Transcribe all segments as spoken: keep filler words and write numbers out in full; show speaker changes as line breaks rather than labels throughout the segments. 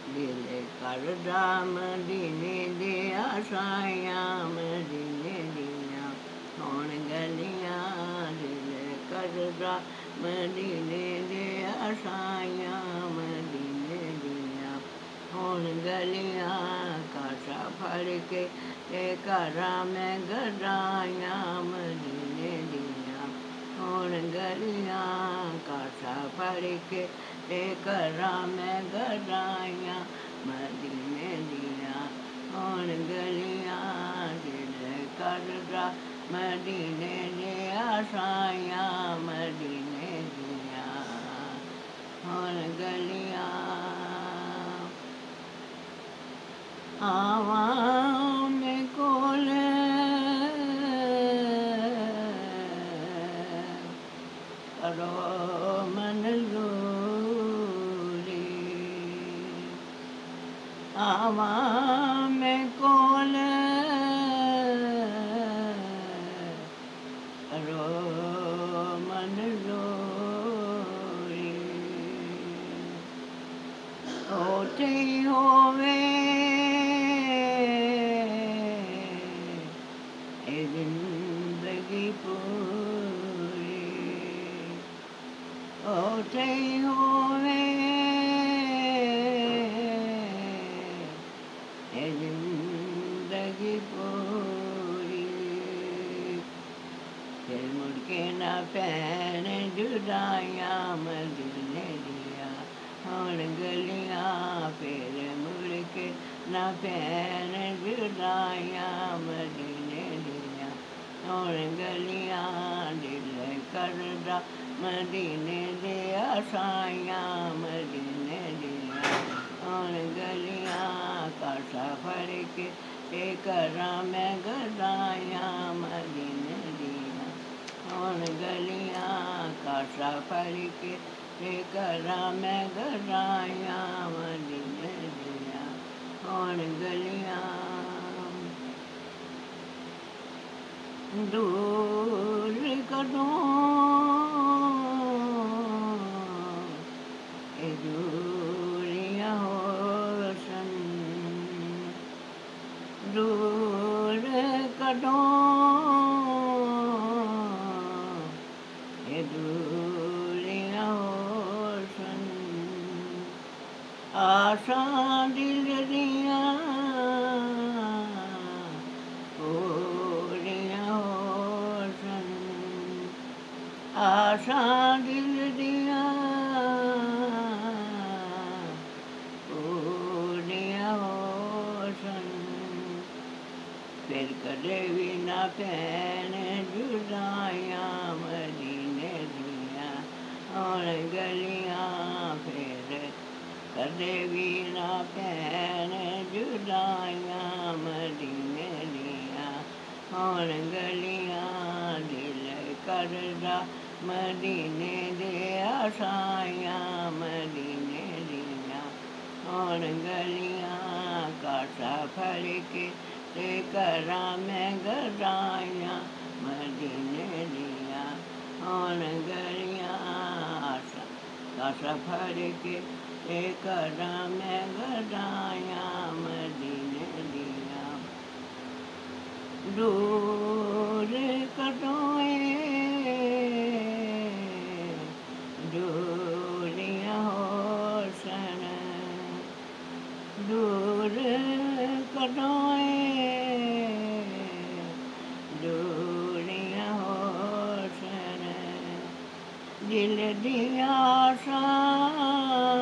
दिल करदा मदीने दे आशायां मदीने दियां होण गलियां दिल करदा मदीने दे आशायां मदीने दियां होण गलियां काशा फड़ के ते घरां मैं गड्डायां मदीने दियां होण गलियां काशा फड़ के ते घरां मैं गड्डायां मदीने दियां होण गलियां दिल करदा मदीने दे आशायां मदीने दियां होण गलियां आवां मैं कोल करो मंजूरी आवां मैं कोल करो मंजूरी ओते होवे ए जिंदगी पूरी ओते होवे ए जिंदगी पूरी फिर मुड़ के ना पैन जुदाइयां मदीने दियां होण गलियां फिर मुड़ के ना पैन जुदाइयां मदीने दियां होण गलियां दिल करदा मदीने दे आशायां मदीने दियां होण गलियां काशा फड़ के ते घरां मैं गड्डायां मदीने दियां होण गलियां काशा फड़ के ते घरां मैं गड्डायां मदीने दियां होण गलियां दूर कदों ए दूरियां होसन दूर कदों ए दूरियां होसन आशां दिल दियां पूरियां होसन आशां दिल दियां पूरियां होसन फिर कदे भी ना पैन जुदाइयां मदीने दियां होण गलियां फिर कदे भी ना पैन जुदाइयां मदीने दियां होण गलियां दिल करदा मदीने दे आशायां मदीने दियां होण गलियां काशा फड़ के ते घरां मैं गड्डायां मदीने दियां होण गलियां आशा काशा फड़ के ते घरां मैं गड्डायां मदीने दियां दूर कदों दूरियां होसन दूर कदों दूरियां होसन दिल दियां आशां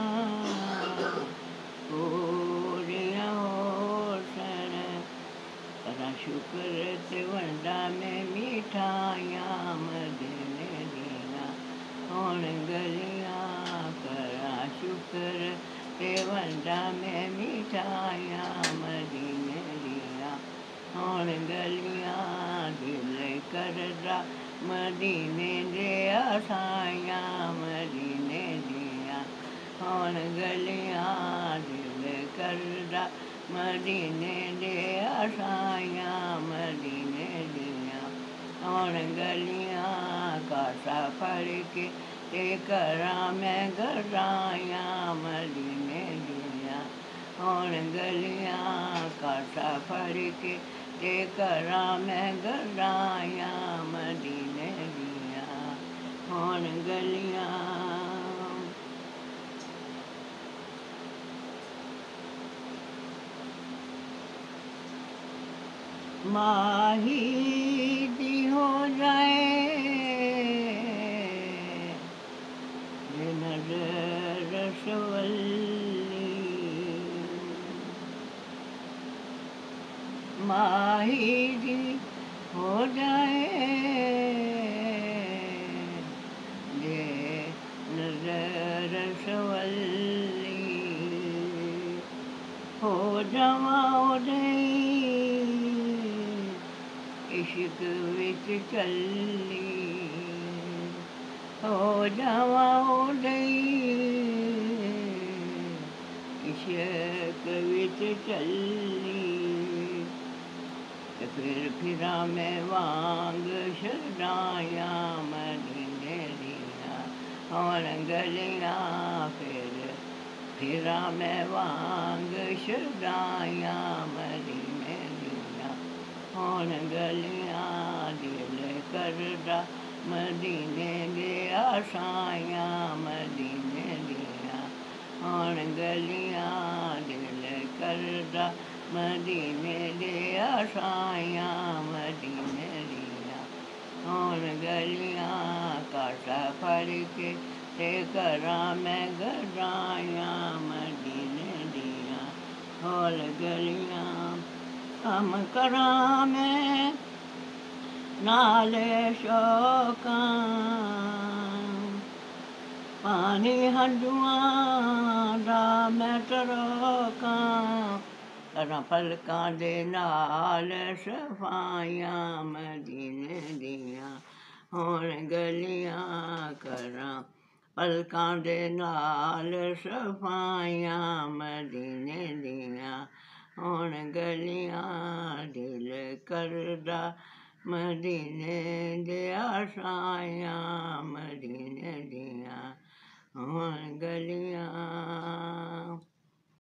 पूरियां होसन करा शुक्र ते वंडा मैं मिठाइयां मदीने दियां होण गलियां करा शुक्र ते वंडा मैं मिठाइयां मदीने दियां होण गलियां दिल करदा मदीने दे आशायां मदीने दियां होण गलियां दिल करदा मदीने दे आशायां मदीने दियां होण गलियां काशा फड़ के ते घरां मैं गड्डायां मदीने दियां होण गलियां काठा फड़ के ते करा मैं गराया मदीने दियां होण गलियां। माही दी हो जाए ये नजर रसवल्ली, माही दी हो जाए ये नजर रसवल्ली, हो जावा ओदे इश्क विच चली, हो जावा ओदे इश्क विच चली। ते फिर फिरा मैं वांग शरणाया मदीने दियां होण गलियां। फिर फिरा मैं वांग शरणाया मदीने दियां होण गलियां। दिल करदा मदीने दे आशायां मदीने दियां होण गलियां। दिल करदा मदीने दे आशायां मदीने दियां होण गलियां। काठा फड़ के ते करा मैं गराया मदीने दियां होण गलियां। कम करा मैं नाल शौकां पानी हंझुआं दा मैं तरोकां करां पलकां दे नाल सफाइयां मदीने दियां होण गलियां। करां पलकां दे नाल सफाइयां मदीने दियां होण गलियां। दिल करदा मदीने दे आशायां मदीने दियां होण गलियां।